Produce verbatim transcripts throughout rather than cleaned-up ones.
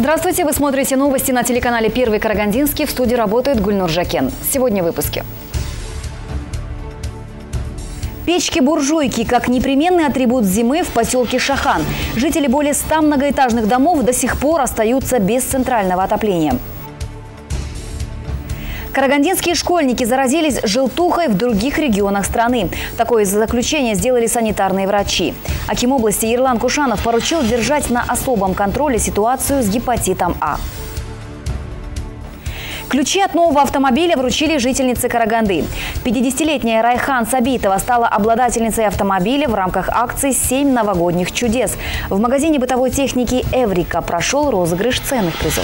Здравствуйте, вы смотрите новости на телеканале «Первый Карагандинский». В студии работает Гульнур Жакен. Сегодня в выпуске. Печки-буржуйки как непременный атрибут зимы в поселке Шахан. Жители более ста многоэтажных домов до сих пор остаются без центрального отопления. Карагандинские школьники заразились желтухой в других регионах страны. Такое заключение сделали санитарные врачи. Аким области Ерлан Кушанов поручил держать на особом контроле ситуацию с гепатитом А. Ключи от нового автомобиля вручили жительнице Караганды. пятидесятилетняя Райхан Сабитова стала обладательницей автомобиля в рамках акции «Семь новогодних чудес». В магазине бытовой техники «Эврика» прошел розыгрыш ценных призов.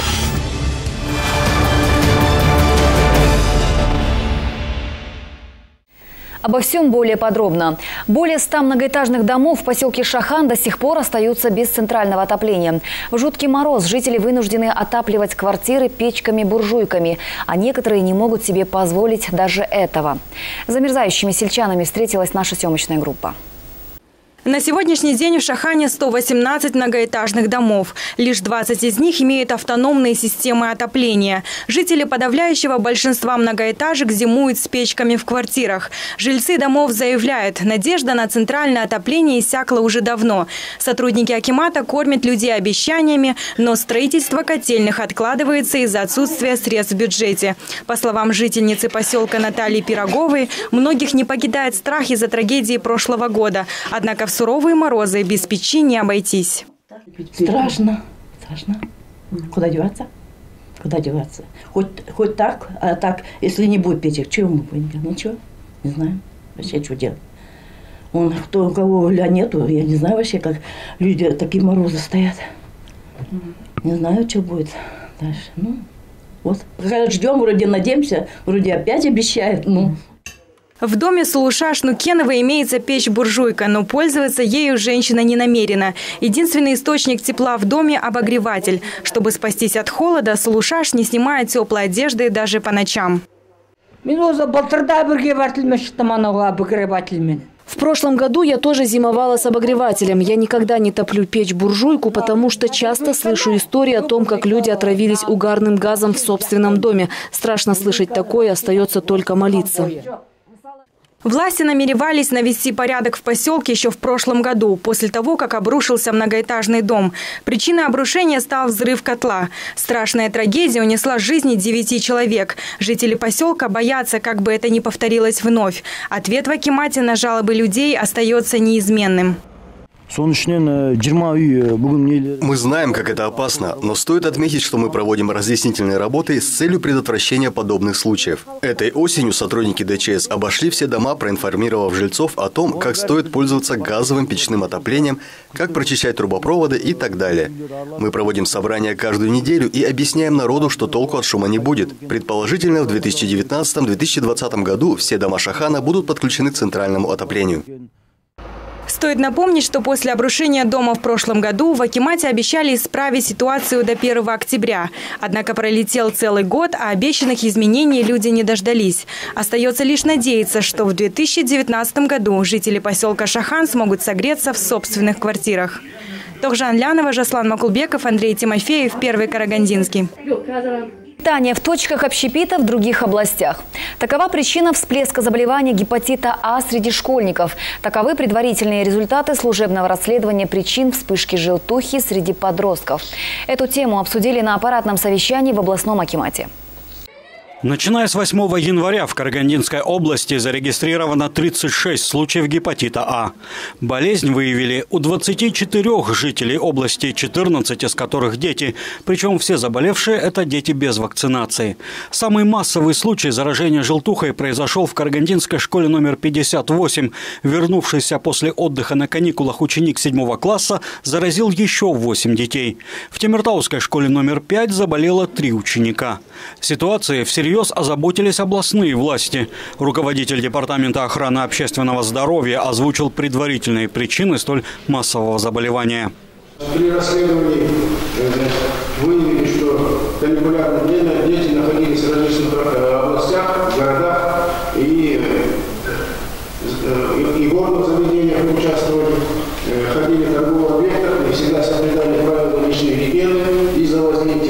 Обо всем более подробно. Более ста многоэтажных домов в поселке Шахан до сих пор остаются без центрального отопления. В жуткий мороз жители вынуждены отапливать квартиры печками-буржуйками, а некоторые не могут себе позволить даже этого. С замерзающими сельчанами встретилась наша съемочная группа. На сегодняшний день в Шахане сто восемнадцать многоэтажных домов. Лишь двадцать из них имеют автономные системы отопления. Жители подавляющего большинства многоэтажек зимуют с печками в квартирах. Жильцы домов заявляют, надежда на центральное отопление иссякла уже давно. Сотрудники акимата кормят людей обещаниями, но строительство котельных откладывается из-за отсутствия средств в бюджете. По словам жительницы поселка Натальи Пироговой, многих не покидает страх из-за трагедии прошлого года. Однако в суровые морозы без печи не обойтись. Страшно, страшно. Куда деваться? Куда деваться? Хоть, хоть так, а так, если не будет печек, чего мы будем делать? Ничего, не знаем вообще, что делать. Он, кто, у кого ля нету, я не знаю вообще, как люди, такие морозы стоят. Не знаю, что будет дальше. Ну, вот, ждем, вроде надеемся, вроде опять обещают, ну. В доме Сулушаш Нукенова имеется печь-буржуйка, но пользоваться ею женщина не намерена. Единственный источник тепла в доме – обогреватель. Чтобы спастись от холода, Сулушаш не снимает теплой одежды даже по ночам. В прошлом году я тоже зимовала с обогревателем. Я никогда не топлю печь-буржуйку, потому что часто слышу истории о том, как люди отравились угарным газом в собственном доме. Страшно слышать такое, остается только молиться. Власти намеревались навести порядок в поселке еще в прошлом году, после того, как обрушился многоэтажный дом. Причиной обрушения стал взрыв котла. Страшная трагедия унесла жизни девяти человек. Жители поселка боятся, как бы это ни повторилось вновь. Ответ в акимате на жалобы людей остается неизменным. Мы знаем, как это опасно, но стоит отметить, что мы проводим разъяснительные работы с целью предотвращения подобных случаев. Этой осенью сотрудники ДЧС обошли все дома, проинформировав жильцов о том, как стоит пользоваться газовым печным отоплением, как прочищать трубопроводы и так далее. Мы проводим собрания каждую неделю и объясняем народу, что толку от шума не будет. Предположительно, в две тысячи девятнадцатом — две тысячи двадцатом году все дома Шахана будут подключены к центральному отоплению. Стоит напомнить, что после обрушения дома в прошлом году в акимате обещали исправить ситуацию до первого октября. Однако пролетел целый год, а обещанных изменений люди не дождались. Остается лишь надеяться, что в две тысячи девятнадцатом году жители поселка Шахан смогут согреться в собственных квартирах. Тохжан Лянова, Жаслан Макулбеков, Андрей Тимофеев, Первый Карагандинский. Питание в точках общепита в других областях. Такова причина всплеска заболевания гепатита А среди школьников. Таковы предварительные результаты служебного расследования причин вспышки желтухи среди подростков. Эту тему обсудили на аппаратном совещании в областном акимате. Начиная с восьмого января в Карагандинской области зарегистрировано тридцать шесть случаев гепатита А. Болезнь выявили у двадцати четырёх жителей области, четырнадцать из которых дети. Причем все заболевшие – это дети без вакцинации. Самый массовый случай заражения желтухой произошел в Карагандинской школе номер пятьдесят восемь. Вернувшийся после отдыха на каникулах ученик седьмого класса заразил еще восемь детей. В Темиртауской школе номер пять заболело три ученика. Ситуация всерьез озаботились областные власти. Руководитель департамента охраны общественного здоровья озвучил предварительные причины столь массового заболевания. При расследовании выявили, что каникулярное время дети находились в различных областях, городах и, и горных заведениях участвовали, ходили в торговых объектах и всегда соблюдали правила личной гигиены и завозили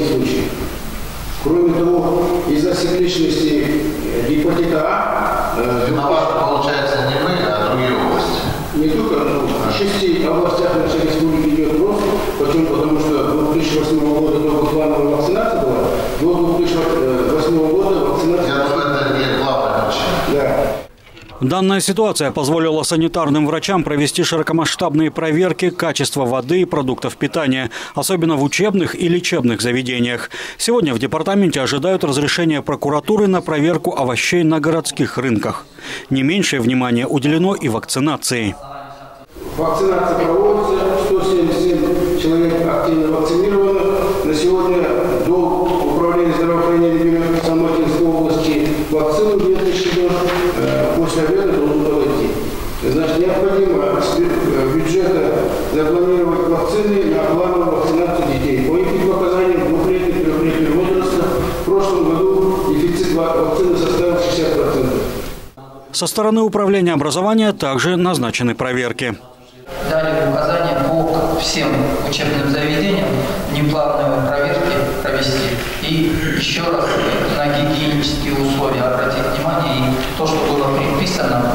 из-за цикличности гепатита А... Виноваты, получается, не мы, а другие области. Не только, но в шести областях нашей республики идет рост. Почему? Потому что до две тысячи восьмого года только плановая вакцинация была. До две тысячи восьмого года вакцинация... Я думаю, это не главная причина. Да. Данная ситуация позволила санитарным врачам провести широкомасштабные проверки качества воды и продуктов питания, особенно в учебных и лечебных заведениях. Сегодня в департаменте ожидают разрешения прокуратуры на проверку овощей на городских рынках. Не меньшее внимание уделено и вакцинации. Вакцинация проводится, сто семьдесят семь человек активно вакцинировано. На сегодня до управления здравоохранения Самарской области вакцину две тысячи дозы. После обеда должен подойти. Значит, необходимо с бюджета запланировать вакцины на плановую вакцинацию детей. По их показаниям двухлетнего и трехлетнего возраста в прошлом году дефицит вакцины составил шестьдесят процентов. Со стороны управления образования также назначены проверки. Дали указания по всем учебным заведениям неплавные проверки провести. И еще раз на гигиенические условия обратить внимание. И то, что было предписано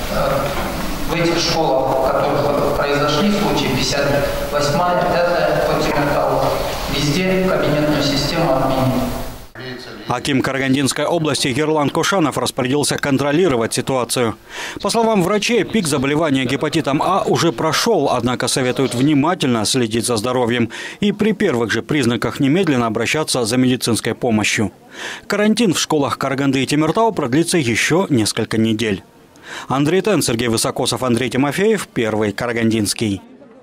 в этих школах, в которых произошли случаи, пятьдесят восьмая, пятая по Темиртау, везде кабинетную систему отменили. Аким Карагандинской области Ерлан Кошанов распорядился контролировать ситуацию. По словам врачей, пик заболевания гепатитом А уже прошел, однако советуют внимательно следить за здоровьем и при первых же признаках немедленно обращаться за медицинской помощью. Карантин в школах Караганды и Темиртау продлится еще несколько недель. Андрей Тен, Сергей Высокосов, Андрей Тимофеев, Первый Карагандинский.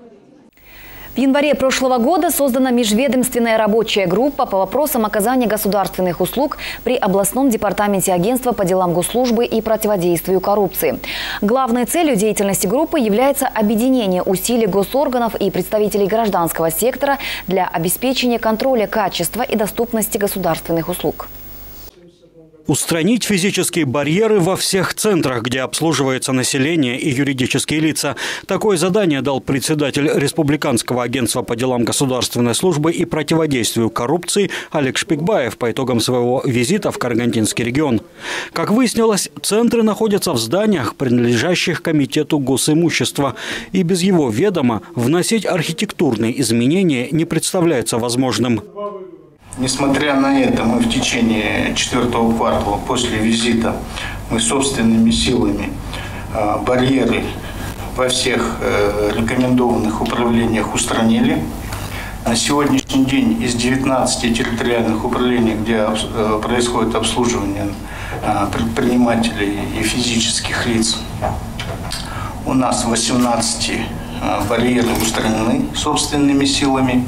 В январе прошлого года создана межведомственная рабочая группа по вопросам оказания государственных услуг при областном департаменте агентства по делам госслужбы и противодействию коррупции. Главной целью деятельности группы является объединение усилий госорганов и представителей гражданского сектора для обеспечения контроля качества и доступности государственных услуг. Устранить физические барьеры во всех центрах, где обслуживается население и юридические лица. Такое задание дал председатель Республиканского агентства по делам государственной службы и противодействию коррупции Олег Шпикбаев по итогам своего визита в Карагандинский регион. Как выяснилось, центры находятся в зданиях, принадлежащих Комитету госимущества. И без его ведома вносить архитектурные изменения не представляется возможным. Несмотря на это, мы в течение четвертого квартала после визита мы собственными силами барьеры во всех рекомендованных управлениях устранили. На сегодняшний день из девятнадцати территориальных управлений, где происходит обслуживание предпринимателей и физических лиц, у нас в восемнадцати барьеры устранены собственными силами.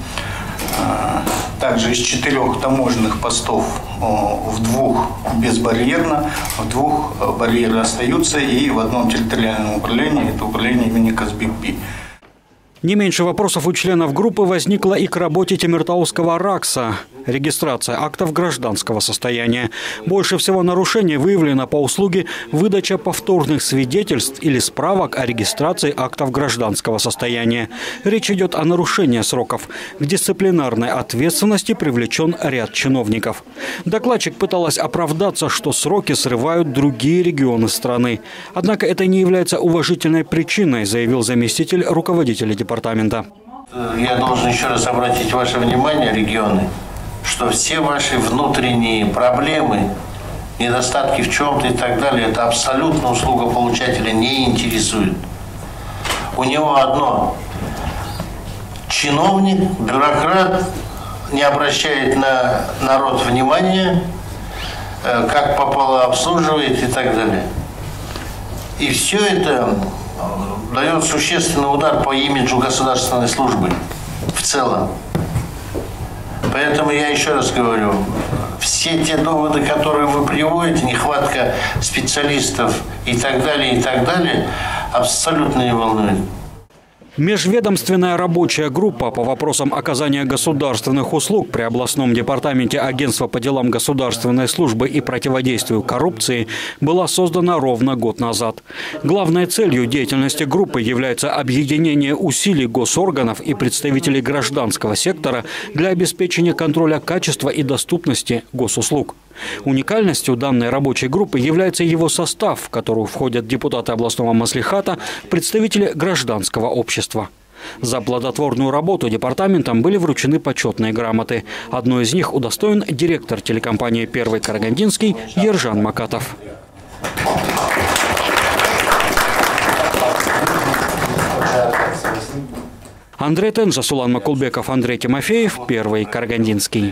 Также из четырех таможенных постов в двух безбарьерно, в двух барьеры остаются, и в одном территориальном управлении, это управление имени Казбекби. Не меньше вопросов у членов группы возникло и к работе Темиртауского РАКСа. Регистрация актов гражданского состояния. Больше всего нарушений выявлено по услуге выдача повторных свидетельств или справок о регистрации актов гражданского состояния. Речь идет о нарушении сроков. К дисциплинарной ответственности привлечен ряд чиновников. Докладчик пыталась оправдаться, что сроки срывают другие регионы страны. Однако это не является уважительной причиной, заявил заместитель руководителя департамента. Я должен еще раз обратить ваше внимание, регионы, что все ваши внутренние проблемы, недостатки в чем-то и так далее, это абсолютно услугополучателя не интересует. У него одно: чиновник, бюрократ не обращает на народ внимания, как попало обслуживает и так далее. И все это дает существенный удар по имиджу государственной службы в целом. Поэтому я еще раз говорю, все те доводы, которые вы приводите, нехватка специалистов и так далее, и так далее, абсолютно не волнует. Межведомственная рабочая группа по вопросам оказания государственных услуг при областном департаменте Агентства по делам государственной службы и противодействию коррупции была создана ровно год назад. Главной целью деятельности группы является объединение усилий госорганов и представителей гражданского сектора для обеспечения контроля качества и доступности госуслуг. Уникальностью данной рабочей группы является его состав, в который входят депутаты областного маслихата, представители гражданского общества. За плодотворную работу департаментам были вручены почетные грамоты. Одной из них удостоен директор телекомпании «Первый Карагандинский» Ержан Макатов. Андрей Тенжа, Сулан Макулбеков, Андрей Тимофеев, «Первый Карагандинский».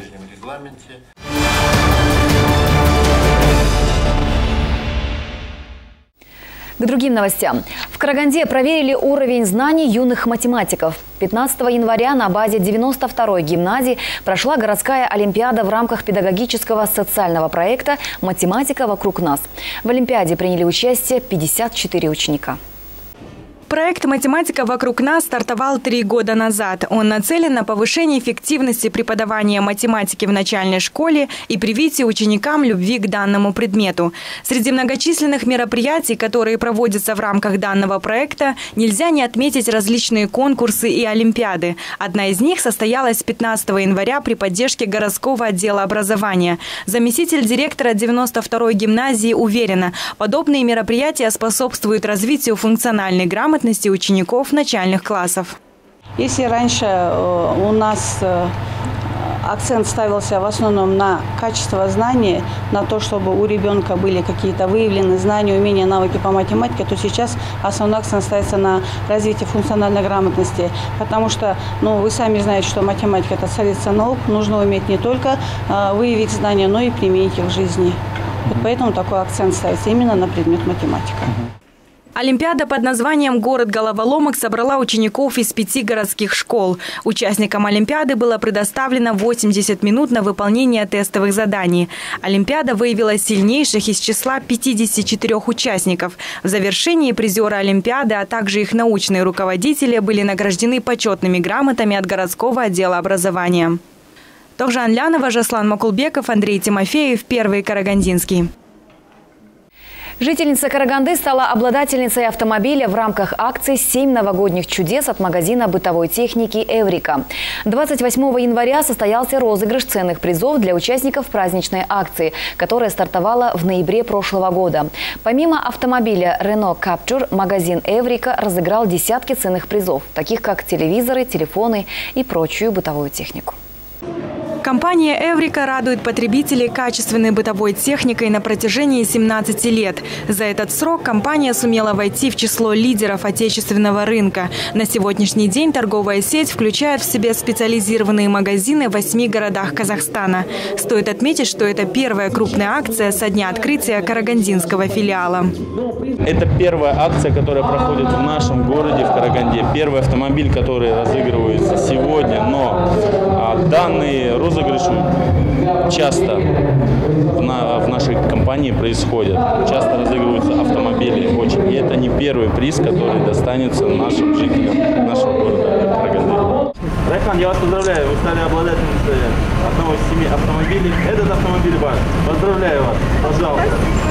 К другим новостям. В Караганде проверили уровень знаний юных математиков. пятнадцатого января на базе девяносто второй гимназии прошла городская олимпиада в рамках педагогического социального проекта «Математика вокруг нас». В олимпиаде приняли участие пятьдесят четыре ученика. Проект «Математика вокруг нас» стартовал три года назад. Он нацелен на повышение эффективности преподавания математики в начальной школе и привитие ученикам любви к данному предмету. Среди многочисленных мероприятий, которые проводятся в рамках данного проекта, нельзя не отметить различные конкурсы и олимпиады. Одна из них состоялась пятнадцатого января при поддержке городского отдела образования. Заместитель директора девяносто второй гимназии уверена, подобные мероприятия способствуют развитию функциональной грамотности учеников начальных классов. Если раньше у нас акцент ставился в основном на качество знаний, на то, чтобы у ребенка были какие-то выявлены знания, умения, навыки по математике, то сейчас основной акцент ставится на развитие функциональной грамотности. Потому что, ну, вы сами знаете, что математика – это царица наук, нужно уметь не только выявить знания, но и применить их в жизни. Вот поэтому такой акцент ставится именно на предмет математика. Олимпиада под названием «Город головоломок» собрала учеников из пяти городских школ. Участникам Олимпиады было предоставлено восемьдесят минут на выполнение тестовых заданий. Олимпиада выявила сильнейших из числа пятидесяти четырёх участников. В завершении призеры Олимпиады, а также их научные руководители были награждены почетными грамотами от городского отдела образования. Тохжан Лянова, Жаслан Макулбеков, Андрей Тимофеев, «Первый Карагандинский». Жительница Караганды стала обладательницей автомобиля в рамках акции «Семь новогодних чудес» от магазина бытовой техники «Эврика». двадцать восьмого января состоялся розыгрыш ценных призов для участников праздничной акции, которая стартовала в ноябре прошлого года. Помимо автомобиля Renault Captur, магазин «Эврика» разыграл десятки ценных призов, таких как телевизоры, телефоны и прочую бытовую технику. Компания «Эврика» радует потребителей качественной бытовой техникой на протяжении семнадцати лет. За этот срок компания сумела войти в число лидеров отечественного рынка. На сегодняшний день торговая сеть включает в себя специализированные магазины в восьми городах Казахстана. Стоит отметить, что это первая крупная акция со дня открытия карагандинского филиала. Это первая акция, которая проходит в нашем городе, в Караганде. Первый автомобиль, который разыгрывается сегодня, но данные розыгрыши часто в, на, в нашей компании происходят. Часто разыгрываются автомобили. Очень. И это не первый приз, который достанется нашим жителям нашего города Караганды. Райхан, я вас поздравляю. Вы стали обладательницей одного из семи автомобилей. Этот автомобиль ваш. Поздравляю вас. Пожалуйста.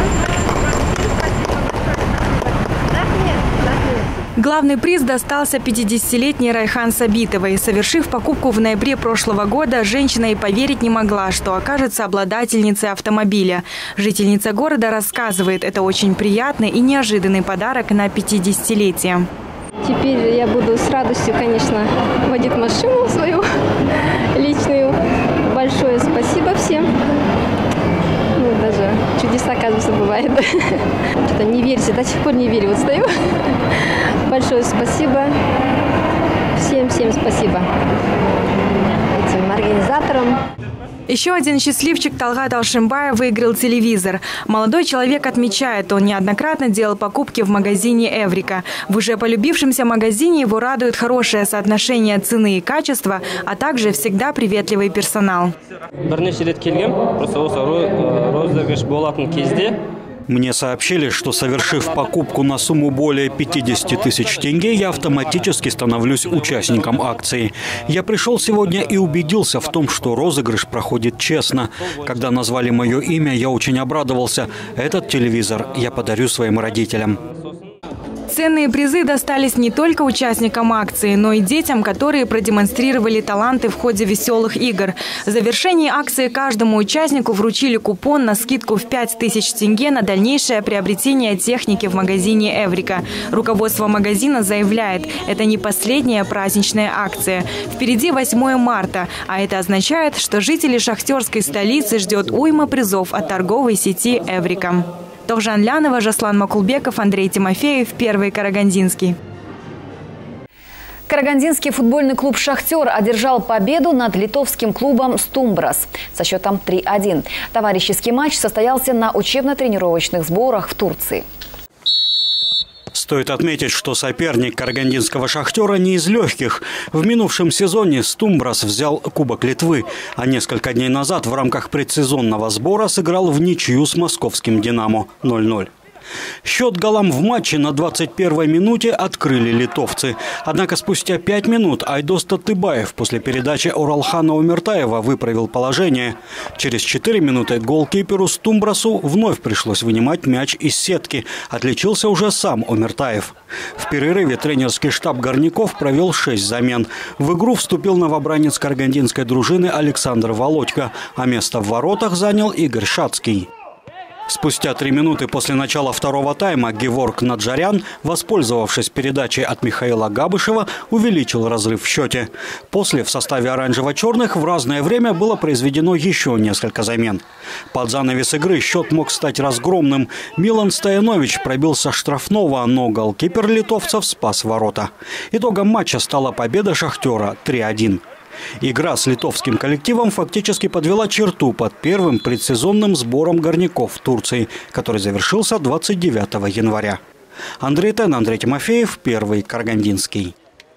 Главный приз достался пятидесятилетней Райхан Сабитовой. Совершив покупку в ноябре прошлого года, женщина и поверить не могла, что окажется обладательницей автомобиля. Жительница города рассказывает, это очень приятный и неожиданный подарок на пятидесятилетие. Теперь я буду с радостью, конечно, водить машину свою личную. Большое спасибо всем. Ну, даже чудеса, оказывается, бывает. Что-то не верите, до сих пор не верю. Вот стою. Большое спасибо. Всем-всем спасибо. Этим организаторам. Еще один счастливчик Талгат Алшимбаев выиграл телевизор. Молодой человек отмечает, он неоднократно делал покупки в магазине «Эврика». В уже полюбившемся магазине его радует хорошее соотношение цены и качества, а также всегда приветливый персонал. Бірнеше рет келгем, просто осы розыгрыш болатын кезде Мне сообщили, что, совершив покупку на сумму более пятидесяти тысяч тенге, я автоматически становлюсь участником акции. Я пришел сегодня и убедился в том, что розыгрыш проходит честно. Когда назвали мое имя, я очень обрадовался. Этот телевизор я подарю своим родителям. Ценные призы достались не только участникам акции, но и детям, которые продемонстрировали таланты в ходе веселых игр. В завершении акции каждому участнику вручили купон на скидку в пять тысяч тенге на дальнейшее приобретение техники в магазине «Эврика». Руководство магазина заявляет, это не последняя праздничная акция. Впереди восьмое марта, а это означает, что жители шахтерской столицы ждет уйма призов от торговой сети «Эврика». Тохжан Лянова, Жаслан Макулбеков, Андрей Тимофеев, Первый Карагандинский. Карагандинский футбольный клуб «Шахтер» одержал победу над литовским клубом «Стумбрас» со счетом три один. Товарищеский матч состоялся на учебно-тренировочных сборах в Турции. Стоит отметить, что соперник карагандинского «Шахтера» не из легких. В минувшем сезоне «Стумбрас» взял Кубок Литвы, а несколько дней назад в рамках предсезонного сбора сыграл в ничью с московским «Динамо» ноль ноль. Счет голам в матче на двадцать первой минуте открыли литовцы. Однако спустя пять минут Айдос Татыбаев после передачи Оралхана Умертаева выправил положение. Через четыре минуты голкиперу Стумбрасу вновь пришлось вынимать мяч из сетки. Отличился уже сам Умертаев. В перерыве тренерский штаб горняков провел шесть замен. В игру вступил новобранец карагандинской дружины Александр Володько, а место в воротах занял Игорь Шацкий. Спустя три минуты после начала второго тайма Геворг Наджарян, воспользовавшись передачей от Михаила Габышева, увеличил разрыв в счете. После в составе оранжево-черных в разное время было произведено еще несколько замен. Под занавес игры счет мог стать разгромным. Милан Стоянович пробил со штрафного, но голкипер литовцев спас ворота. Итогом матча стала победа «Шахтера» три один. Игра с литовским коллективом фактически подвела черту под первым предсезонным сбором горняков в Турции, который завершился двадцать девятого января. Андрей Тен, Андрей Тимофеев, Первый Карагандинский.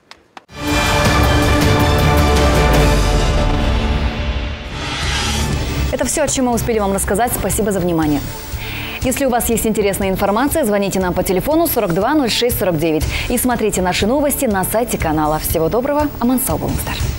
Это все, о чем мы успели вам рассказать. Спасибо за внимание. Если у вас есть интересная информация, звоните нам по телефону сорок два ноль шесть сорок девять и смотрите наши новости на сайте канала. Всего доброго. Аман сау болыңыздар.